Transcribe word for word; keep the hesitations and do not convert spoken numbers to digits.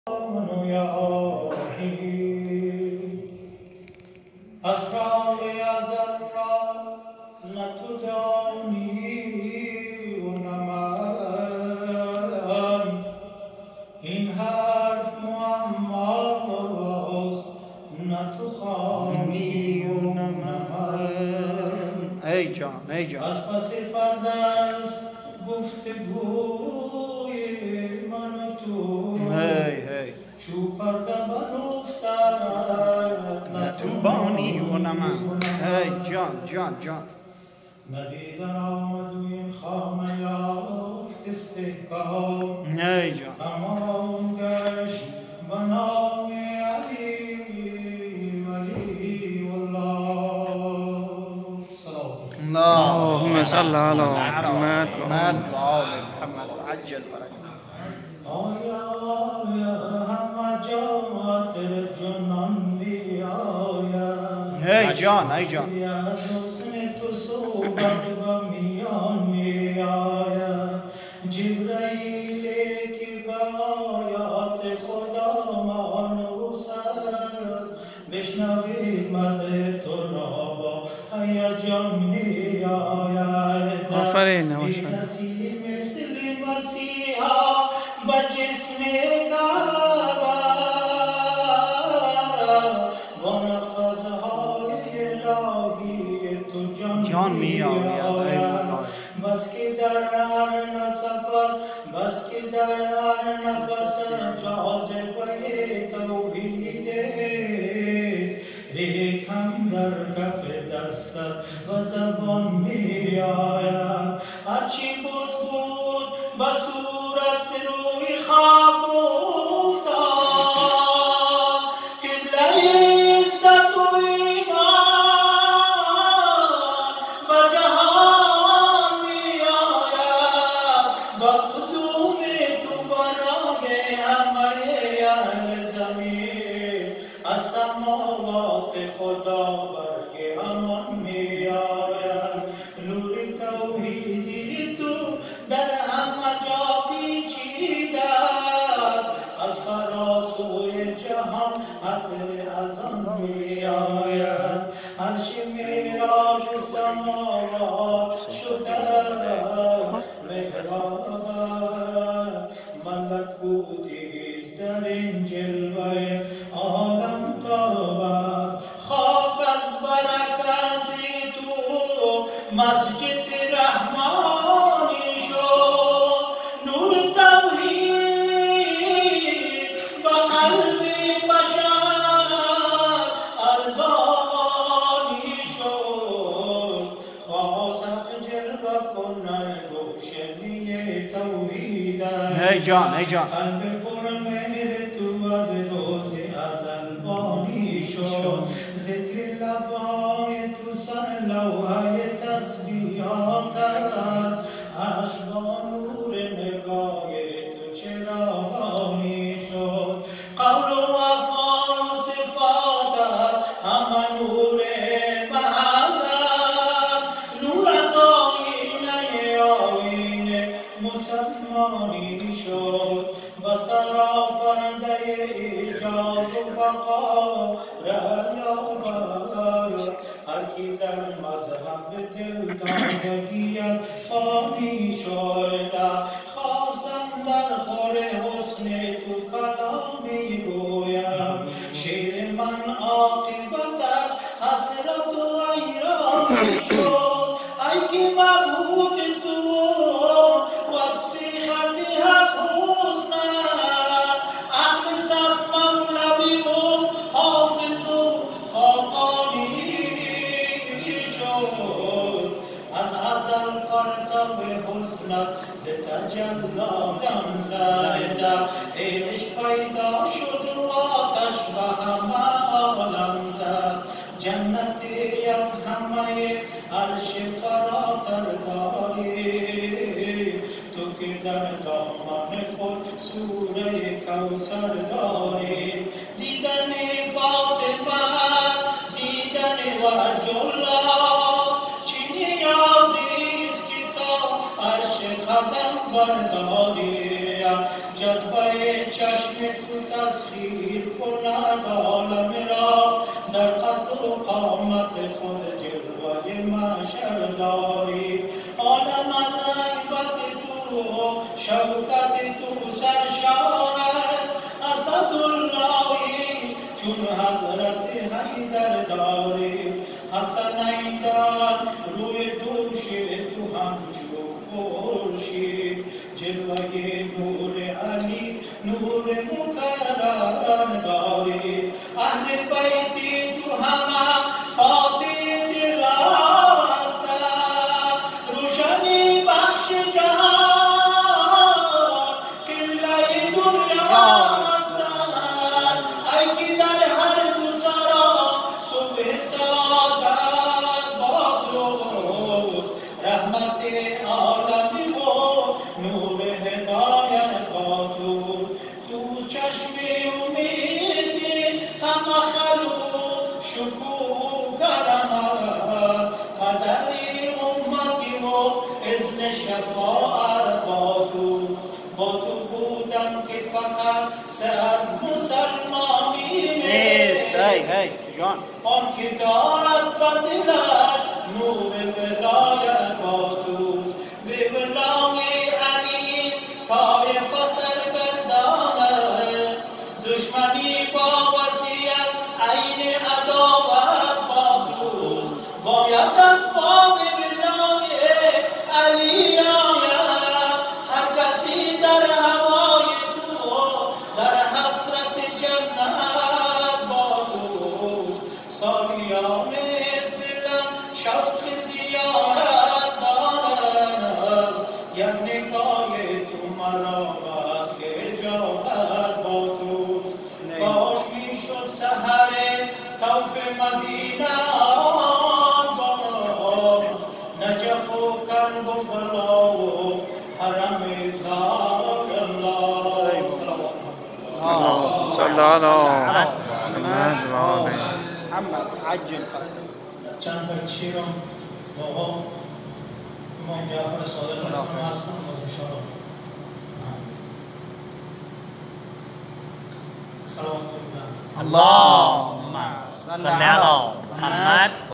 اسرار ازل را نه تو دانی و نه من، این حرف معماست نه تو خوانی و نه من. ای جان ای جان از پس پرده است گفتگوی من و تو، هی هی چو پرده برافتد نه تو بانی و نه من. ای جان جان جان ندیدن آمد و این خامه یافت استحکام، ای جان تمام گشت به نام علی ولی والله. صلوات اللهم صل على محمد محمد و آل محمد عجل فرج. آیا آیا همه جات جنان بیاید، ای جان ای جان از حسن تو صحبت به میان میآید، جبرائیل که به آیات خدا مانوس است، بشنوید مدح تو را با هیجان میآید. آفرین بی آفرین نصیب مثل مسیحا به جسم کعبه و نفسهای الهی تو جان جان میآید. بس که در هر سفر، بس که در هر نفس جاذبه توحید است، ریگ هم در کف دستت و زبان میآید. هرچی بود بود به صورت روی خواب افتاد، قبله عزت و ایمان به جهان میآید، با قدوم تو برای همه اهل زمین، از سماوات خدا برگ امان میآید. نور توحیدی تو در همه جا پیچیده است، از فراسوی جهان عطر از آن میآید. عرش معراج سماوات شده محراب، ملکوتی است در این جلوه عالم تابد. خاک از برکتی تو مسجد رحمانی شد، نور توحید به قلب بشر ارزانی شد. خواست جلوه کنه روشنی توحید ای جان ای جان قلب پر مهر تو از روز ازل بانی شد. ذکر لبهای تو سر لوحه تسبیحات است، عرش با نور نگاه تو چراغانی شد. قول و افعال و صفاتت همه نور محض است، نورت آیینه آیین مسلمانی شد. و سراپرده ایجاز و بقا رهیابد، هر کی در مذهب دلدادگیت فانی شده، خواستم در خور حسن تو کلامی گویم. شعر من عاقبتش حسرت و حیرانی شد، ای که معبود تو وصف خطی هست حسنت، عقل صد مولوی و حافظ و خاقانی شد. از ازل پرتاب حسنت ز تجلادم زده، عشق پیدا شد و آتش به همه عالم زد. جنتی از همه عرش فراتر داری، تو که در دامن خود سوره کوثر داری. دیدن فاطمه دیدن وجه الله، چی نیازی است که تا عرش قدم برداری. جذبه چشم تو تسخیر کند عالم را در قد و قامت خود جلوه محشر داری عالم از غیبت تو شوکت تو سرشار است اسداللهی چون حضرت حیدر داری حسنین در روی دوش تو همچو خورشید جلوه نور علی نور مکرم داری اهل بیتی تو همه فاتح دل هستند روشنی بخش جهان قبله دنیا هستند ای که در هر گذرا صبح سعادت با درود رحمت عالمی و نور هدایت با تو تو چشم امیدی همه خلق شکوه کرم قدر امتی و اذن شفاعت با تو با تو بودم که فقط سر مسلمانی نیست. هی هی جان آن که دارد به دلش نور ولایت با تو به ولای علی طایف سرگردانه دشمنی با وصیت عین عداوت با تو باید از باب ولای علی آید هر کسی در هوای تو در حسرت جنت با تو سالیان است دلم شوق زیارت دارم یک نگاه تو مرا بس که اجابت با تو کاش میشد سحر طوف مدینه آن نجف و کرب و بلا و حرم زار الله صلی الله محمد و آله محمد عجل چند بیت شعر رو با امام جعفر صادق علیه السلام از کنم از اشاره صلوات الله اللهم صل على محمد